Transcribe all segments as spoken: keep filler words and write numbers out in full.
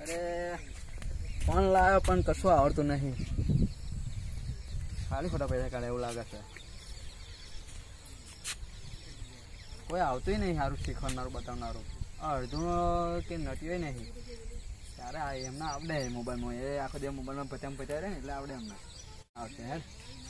અરે ફોન લાવ્યો પણ કશું આવડતું નહીં. ખાલી ખોટા પૈસા કાઢે એવું લાગે છે. કોઈ આવતું નહીં સારું શીખવાડનારું બતાવનારું. અડધું કે નટ્યું નહીં ત્યારે આ એમને આવડે મોબાઈલમાં. એ આખો દિવસ મોબાઈલમાં પચામ પચાય રહે ને એટલે આવડે એમને આવશે. હે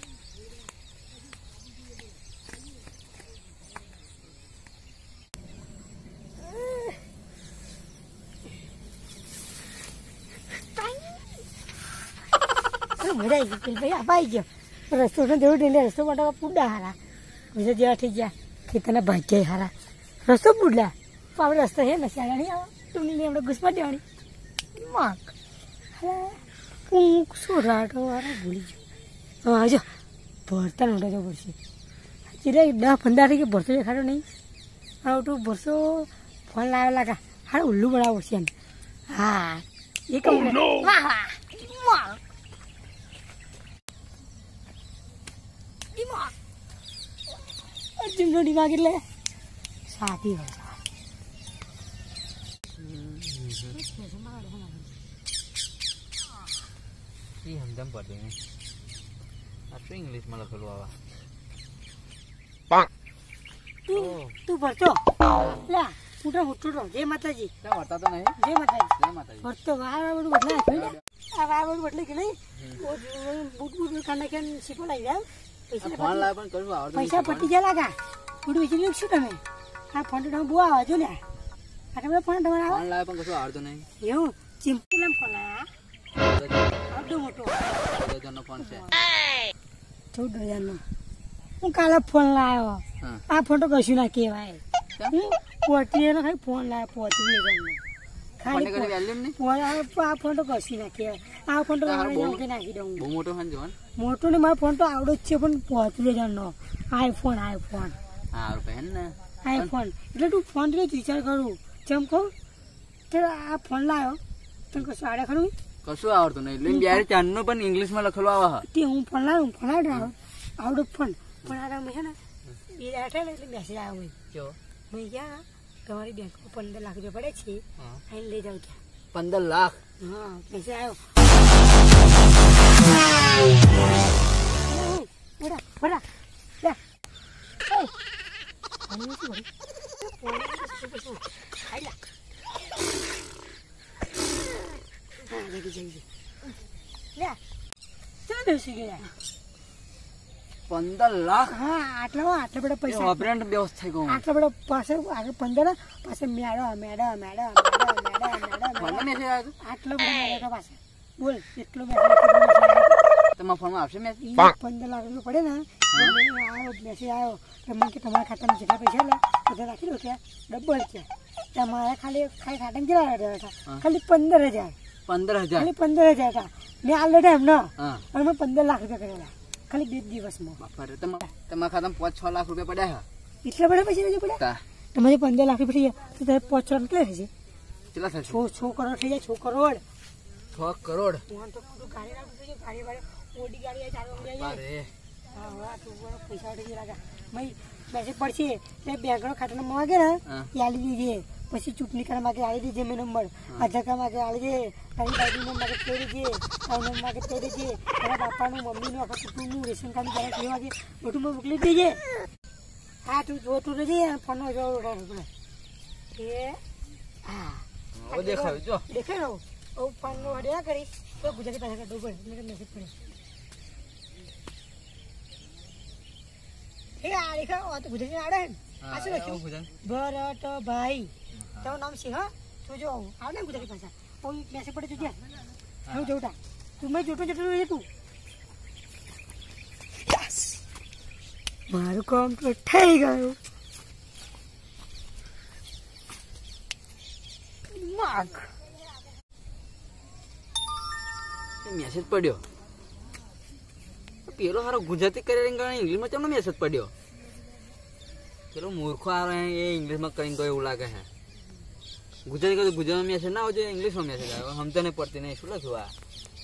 મજા આવી ગઈ ભાઈ અપાઈ ગયો રસ્તો તો દેવું એટલે રસ્તો માટે પૂડા હારા બીજા જેવા થઈ ગયા ખેતરના ભાગ્ય હારા રસ્તો પૂડલા તો આપણે રસ્તો છે ને શાળા નહીં આવે ટૂંકની આપણે ઘૂસમાં દેવાની માક હા હું શું રાટો વાળા ભૂલી ગયો હા જો ભરતા નોટો જવું પડશે ચીરે દસ પંદર થઈ ગયા ભરતો દેખાડો નહીં હા તું ભરસો ફોન લાવ્યો લાગા હા ઉલ્લું બનાવવું પડશે એમ હા એ કહું વાહ વાહ વાહ જીમનો દિમાગ એટલે સાથી હોય સમજમ પડતી નહીં. આટલું ઇંગ્લિશમાં લખેલું આવા તું ભરતો લે મોટા મોટું રહો જય માતાજી વર્તા તો નહીં. જય માતાજી જય માતાજી. ભરતો વાર બધું બદલાય આ વાર બધું બદલે કે નહીં બુટ બુટ કાંડા કે શીખો લાવી જાય ફોન લાવે પણ કશું આવડતું પૈસા પટી ગયા લાગા બુટ વેચી લો શું તમે આ ફોન તો તમે બહુ આવા છો ને આ તમે ફોન તમારે ફોન લાવે પણ કશું આવડતું નહીં. એવું ચિંપી લમ ફોન લાયા આવડો મોટો ચૌદ હજારનો ફોન છે. ચૌદ હજારનો હું કાલે ફોન લાવ્યો આ ફોન તો કશું ના કહેવાય પોતી એનો ખાલી ફોન લાવ્યો પોતી હજારનો ખાલી આ ફોન તો કશું ના કહેવાય આ ફોન તો નાખી દઉં બહુ મોટો ફોન જોવા મોટો ને મારો ફોન તો આવડો જ છે પણ પોત્રીસ હજારનો આઈફોન આઈફોન હા રૂપિયા ને આઈફોન એટલે તું ફોન તો વિચાર કરું જેમ કહું તો આ ફોન લાવ્યો તને કશું આવડે ખરું કશું આવડતું નહીં. એટલે જ્યારે ચાંદનો પણ ઇંગ્લિશમાં લખેલો આવે તે હું ફોન લાવ્યો હું ફોન આવ્યો આવડો ફોન પણ આ મેં છે ને એ બેઠા ને એટલે મેસેજ આવ્યો હોય કેવો મેં ક્યાં તમારી બેંકમાં પંદર લાખ રૂપિયા પડે છે અહીં લઈ જાઉં ક્યાં પંદર લાખ હા મેસેજ આવ્યો બરા બરા લે આની શું હોય આઈલા હા લગી જઈ લે ચાલો સી ગયા પંદર લાખ. હા આટલા આટલા બધા પૈસા ઓપરેન્ટ બેવસ થઈ ગયો. આટલા બધા પાસે આગળ પંદર પાસે મેળો મેળો મેળો મેળો મેળો મેળો આટલો બધો મેળો પાસે બોલ એટલો મેળો તમારા ફોનમાં આવશે મેસેજ પંદર લાખ રૂપિયા પડે ને આવ્યો મેસેજ આવ્યો કે મને કે તમારા ખાતામાં જેટલા પૈસા લે બધા રાખી દો ત્યાં ડબલ છે તમારે ખાલી ખાલી ખાતામાં કેટલા હતા ખાલી પંદર હજાર પંદર હજાર ખાલી પંદર હજાર હતા મેં આ લેટા એમ ના અને મેં પંદર લાખ રૂપિયા કરેલા ખાલી બે દિવસમાં તમારા ખાતામાં પાંચ છ લાખ રૂપિયા પડ્યા એટલા બધા પૈસા નથી પડ્યા તમારે પંદર લાખ રૂપિયા થઈ જાય તો પાંચ છ કેટલા થશે કેટલા થશે છ છ કરોડ થઈ જાય છ કરોડ છ કરોડ ગાડી રાખી ગાડી વાળે ઓડી ગાડી ચાલુ પૈસા લાગા મેસેજ પડશે એટલે બેંકનો ખાતાનો માગે ને એ આલી દીજે પછી ચૂંટણી કરવા માગે આલી દીજે મેં નંબર આધાર કાર્ડ માગે આલી દે તારી દાદીનો માગે કહી દેજે તારી નંબર માગે કહી દેજે તારા બાપાનું મમ્મીનું આખા કુટુંબનું રેશન કાર્ડ જરા કહેવા દે બધું મોકલી દેજે હા તું જોતું રહેજે ફોનનો જોડો એ હા દેખાય જો દેખાય રહો હું ફોનનો હડ્યા કરીશ તો ગુજરાતી ભાષા કાઢવું પડે એટલે મેસેજ પડે એ આ દેખા તો ગુજરાતી આવડે ને આ શું લખ્યું ભરતભાઈ તારું નામ છે હા તું જો આવડે ને ગુજરાતી ભાષા કોઈ મેસેજ પડે તું જ્યાં હું જોતા તું મેં જોતો જતો રહે તું મારું કામ તો થઈ ગયું માગ મેસેજ પડ્યો પેલો સારો ગુજરાતી કરીને ઇંગ્લિશમાં કેમનો મેસેજ પડ્યો પેલો મૂર્ખો આવે એ ઇંગ્લિશમાં કરીને તો એવું લાગે છે ગુજરાતી કહ્યું ગુજરાતમાં મેસેજ ના આવજો ઇંગ્લિશમાં મેસેજ આવે સમજણ નહીં પડતી નહીં શું લખ્યું આ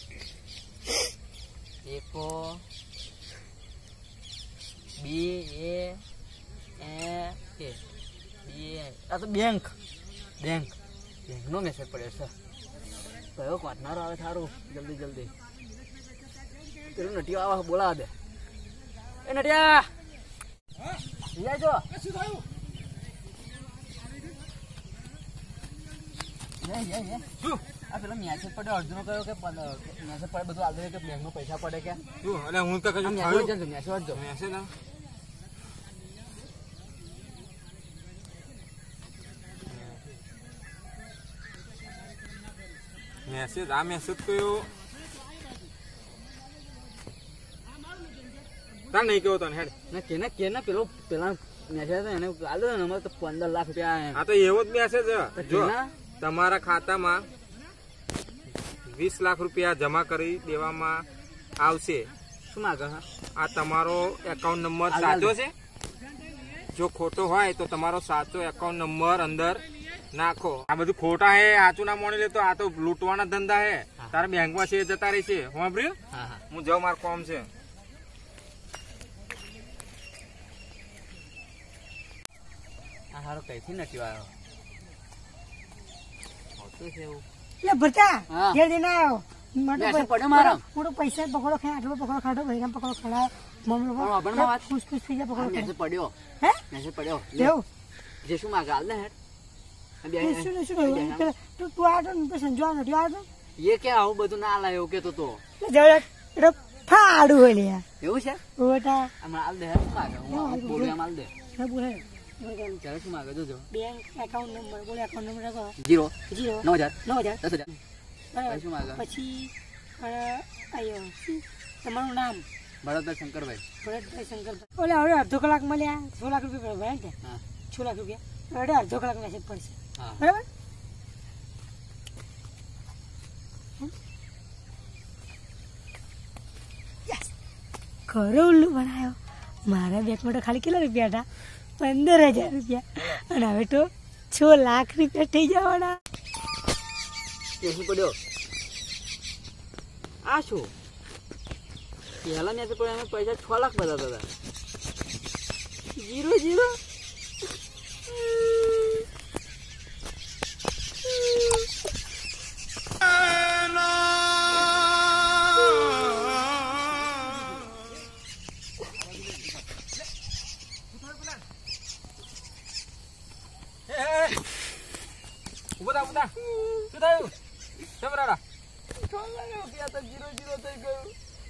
એકો બી એ કે બી આ તો બેંક બેંક બેંકનો મેસેજ પડ્યો છે કયો કોટનારો આવે થારું જલ્દી જલ્દી પેલું નટિયો આવા બોલાવા દે એ નટિયા રિયા જો આ પેલો મેસેજ પડ્યો અર્જુનો કયો કે મેસેજ પડે બધું આલ દે કે બેંક નું પૈસા પડે કે એટલે હું તો કશું મેસેજ મેસેજ વાંચજો મેસેજ મેસેજ આ મેસેજ કયો તાર નહીં કેવો તને હેડ ના કે ના કે ના પેલો પેલા મેસેજ હતો એને આલ દે ને અમારે તો પંદર લાખ રૂપિયા આ તો એવો જ મેસેજ જો તમારા ખાતામાં વીસ લાખ રૂપિયા જમા કરી દેવામાં આવશે. શું માગે આ તમારો એકાઉન્ટ નંબર સાચો છે? જો ખોટો હોય તો તમારો સાચો એકાઉન્ટ નંબર અંદર નાખો. આ બધું ખોટા હે, સાચું ના માની લે તો આ તો લૂંટવાના ધંધા હે. તારા બેંકમાં છે જતા રહી છે. સાંભળ્યું? હું જાઉં, મારું કામ છે. આ હારો કઈથી નથી આવ્યો હોતું છે એવું એટલે ભરતા હા. ઘેર જઈને આવ્યો મોટો મેસેજ પૈ- પડ્યો મારા. મોટો પૈસા પકડો ખાય આટલો પકડો ખાટો ભાઈ પકડો ખડા મમ્મી પણ વાપરમાં વાત. ખુશ ખુશ થઈ જાય પકડો ખાય. મેસેજ પડ્યો હે મેસેજ પડ્યો લે. લેવું જે શું માગે હાલ ને હેડ આ બે- એ શું શું કહ્યું? એટલે તું તું આવતો ને તો સંજવા નથી આવતો એ કે આવું બધું ના લાય એવું કેતો તો જવડે એટલે ફાડું હોય લે યાર એવું છે ઓટા હમણાં હાલ દે હેડ શું માગે હું આવું બોલું એમ હાલ દે ના બોલે ત્યારે શું માગે જોજો બેંક એકાઉન્ટ નંબર બોલે એકાઉન્ટ નંબર રાખો જીરો જીરો નવ હજાર નવ હજાર દસ હજાર બરાબર. શું માગે? પછી અ, આયો શું? તમારું નામ ભરતભાઈ શંકરભાઈ ભરતભાઈ શંકરભાઈ. ઓલે હવે અડધો કલાક મળ્યા છ લાખ રૂપિયા ભરાય ને હા છ લાખ રૂપિયા હવે અડધો કલાક મેસેજ પડશે હા બરાબર. ખરો ઉલ્લુ બનાવ્યો. મારા બેંકમાં તો ખાલી કેટલા રૂપિયા હતા? પંદર હજાર રૂપિયા અને હવે તો છ લાખ રૂપિયા થઈ જવાના. એ શું પડ્યો આ શું પહેલા મેસેજ પડ્યો અમે પૈસા છ લાખ બતાવતા હતા જીરો જીરો ઉભો થા, ઉભો થા. શું થયું? કેમ રાડા? છ લાખ રૂપિયા તો જીરો જીરો થઈ ગયું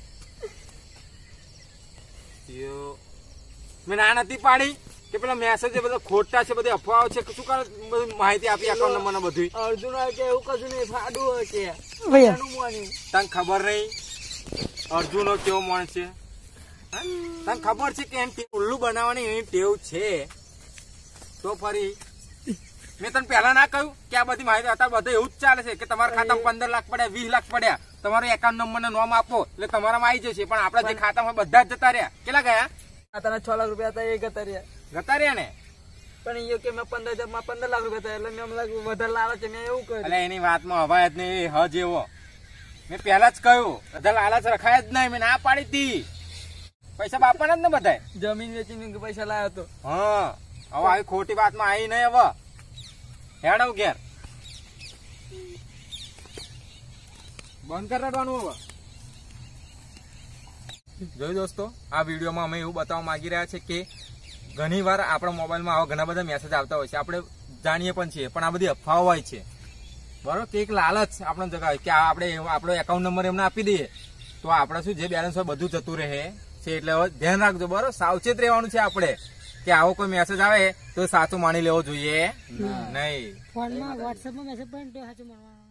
યો, મેં ના નથી પાડી કે પેલા મેસેજ બધા ખોટા છે, બધી અફવાઓ છે. શું કરે બધી માહિતી આપી એકાઉન્ટ નંબર ને બધી? અર્જુન આવે કે એવું કશું નહીં ફાડું હોય કે ભૈયા એનું મોન્યું તને ખબર નહીં અર્જુનો કેવો માણસ છે? હા? તને ખબર છે કે એમ ઉલ્લુ બનાવવાની એની ટેવ છે? તો ફરી મેં તને પહેલા ના કહ્યું કે આ બધી માહિતી અત્યારે બધા એવું જ ચાલે છે કે તમારા ખાતામાં પંદર લાખ પડ્યા, વીસ લાખ પડ્યા, તમારો એકાઉન્ટ નંબર ને નામ આપો એટલે તમારામાં આવી જશે. પણ આપડા જે ખાતામાં બધા જ જતા રહ્યા. કેટલા ગયા? આ તને છ લાખ રૂપિયા હતા એ ગતા રહ્યા જતા રહ્યા ને. પણ એ કે મેં પંદર હજાર માં પંદર લાખ રૂપિયા હતા એટલે મેં લાખ વધારે લાવે છે મેં એવું કર્યું એટલે એની વાતમાં હવાય જ નહીં. હ જેવો મેં પહેલા જ કહ્યું, બધા લાલચ રખાય જ નહીં. મેં ના પાડી હતી. પૈસા બાપાના જ ને બધા. જમીન વેચીને પૈસા લાવ્યો હતો હા, હવે આવી ખોટી વાતમાં આવી નહીં. હવે હેડવ ઘેર બંધ કરી રડવાનું. હવે જોયું દોસ્તો, આ વિડીયોમાં અમે એવું બતાવવા માંગી રહ્યા છે કે ઘણી વાર આપણા મોબાઈલમાં આવા ઘણા બધા મેસેજ આવતા હોય છે. આપણે જાણીએ પણ છીએ, પણ આ બધી અફવાઓ હોય છે. બરોબર, કે એક લાલચ આપણે જગાવે કે આ આપણે આપણો એકાઉન્ટ નંબર એમને આપી દઈએ તો આપણે શું જે બેલેન્સ હોય બધું જતું રહે છે. એટલે હવે ધ્યાન રાખજો. બરોબર, સાવચેત રહેવાનું છે આપણે કે આવો કોઈ મેસેજ આવે તો સાચું માની લેવો જોઈએ નહીં. ફોનમાં વોટ્સએપમાં મેસેજ પડે ને તો સાચું મળવાનું.